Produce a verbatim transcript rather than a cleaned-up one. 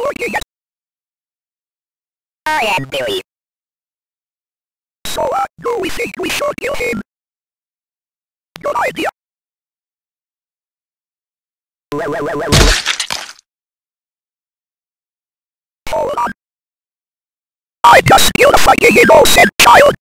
looking at... I am Billy. So, uh, do we think we should kill him? Good idea. Hold on. I just killed a fucking innocent child.